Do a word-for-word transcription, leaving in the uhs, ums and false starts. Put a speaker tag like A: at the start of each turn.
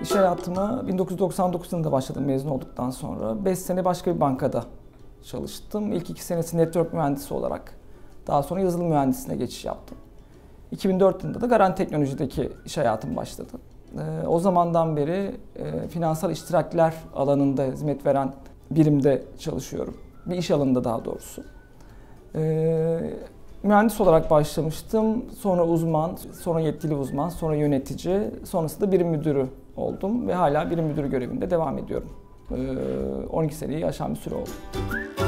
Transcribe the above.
A: İş hayatıma bin dokuz yüz doksan dokuz yılında başladım mezun olduktan sonra. beş sene başka bir bankada çalıştım. İlk iki senesi network mühendisi olarak. Daha sonra yazılım mühendisliğine geçiş yaptım. iki bin dört yılında da Garanti Teknoloji'deki iş hayatım başladı. Ee, o zamandan beri e, finansal iştirakler alanında hizmet veren birimde çalışıyorum. Bir iş alanında daha doğrusu. Ee, mühendis olarak başlamıştım. Sonra uzman, sonra yetkili uzman, sonra yönetici, sonrasında birim müdürü oldum ve hala birim müdürü görevinde devam ediyorum. Ee, on iki seneyi aşan bir süre oldu.